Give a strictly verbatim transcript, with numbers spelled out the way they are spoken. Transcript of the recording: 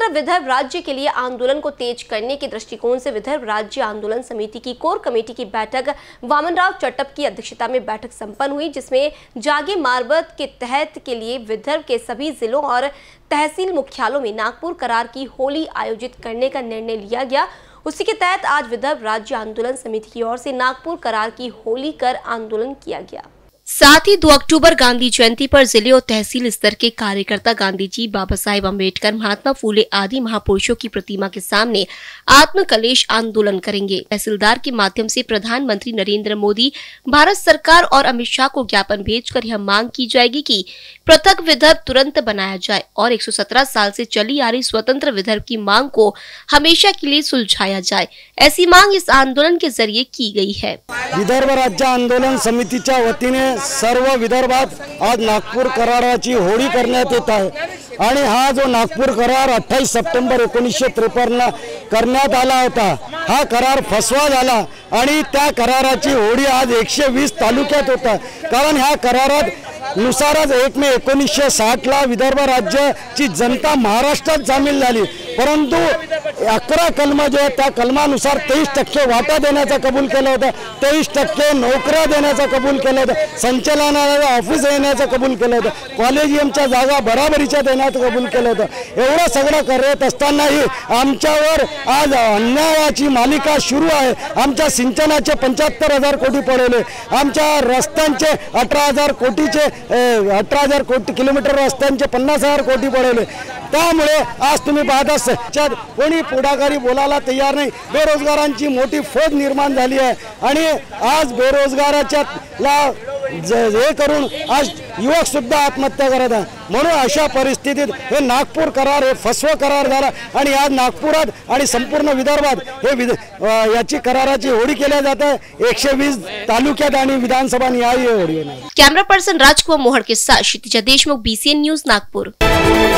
स्वतंत्र विदर्भ राज्य के लिए आंदोलन को तेज करने के दृष्टिकोण से विदर्भ राज्य आंदोलन समिति की कोर कमेटी की बैठक वामनराव चट्टप की अध्यक्षता में बैठक संपन्न हुई, जिसमें जागे मारबत के तहत के लिए विदर्भ के सभी जिलों और तहसील मुख्यालयों में नागपुर करार की होली आयोजित करने का निर्णय लिया गया। उसी के तहत आज विदर्भ राज्य आंदोलन समिति की ओर से नागपुर करार की होली कर आंदोलन किया गया। साथ ही दो अक्टूबर गांधी जयंती पर जिले और तहसील स्तर के कार्यकर्ता गांधी जी, बाबा साहेब अम्बेडकर, महात्मा फूले आदि महापुरुषों की प्रतिमा के सामने आत्म कलेश आंदोलन करेंगे। तहसीलदार के माध्यम से प्रधानमंत्री नरेंद्र मोदी, भारत सरकार और अमित शाह को ज्ञापन भेजकर यह मांग की जाएगी कि पृथक विदर्भ तुरंत बनाया जाए और एक सौ सत्रह साल से चली आ रही स्वतंत्र विदर्भ की मांग को हमेशा के लिए सुलझाया जाए। ऐसी मांग इस आंदोलन के जरिए की गई है। विदर्भ राज्य आंदोलन समितीच्या वतीने सर्व विदर्भात आज नागपूर कराराची होळी करण्यात येत आहे आणि हा जो नागपूर करार अठ्ठावीस सप्टेंबर एकोणीसशे त्रेपन्न करण्यात आला होता, हा करार फसवा झाला आणि त्या कराराची होळी आज एकशे वीस तालुक्यात होता। कारण ह्या करारात नुसारच एक मे एकोणीसशे साठ ला विदर्भ राज्याची जनता महाराष्ट्रात सामील झाली, परंतु अकरा कलम जो आहे त्या कलमानुसार तेवीस टक्के वाटा देण्याचा कबूल केला होता, तेवीस टक्के नोकऱ्या देण्याचा कबूल केला होता, संचालनालयाला ऑफिस देण्याचा कबूल केलं होतं, कॉलेजियमच्या जागा बराबरीच्या देण्याचं कबूल केलं होतं। एवढं सगळं करत असतानाही आमच्यावर आज अन्यायाची मालिका सुरू आहे। आमच्या सिंचनाचे पंच्याहत्तर हजार कोटी पडवले, आमच्या रस्त्यांचे अठरा हजार कोटीचे अठरा हजार कोटी किलोमीटर रस्त्यांचे पन्नास हजार कोटी पडवले। त्यामुळे आज तुम्ही पाहता सच्चात कोणी पुढाकारी बोलायला तयार नाही। बेरोजगारांची मोठी फौज निर्माण झाली आहे आणि आज बेरोजगाराच्या हे करून आज युवक सुद्धा आत्महत्या करत आहे। म्हणून अशा परिस्थितीत हे नागपूर करार हे फसवा करार झाला आणि आज नागपुरात आणि संपूर्ण विदर्भात हे याची कराराची होळी केल्या जात आहे एकशे वीस तालुक्यात आणि विधानसभा निहाय होळी। कैमरा पर्सन राजकुमार मोहड़ के साथ Kshitija Deshmukh, B C N news, Nagpur.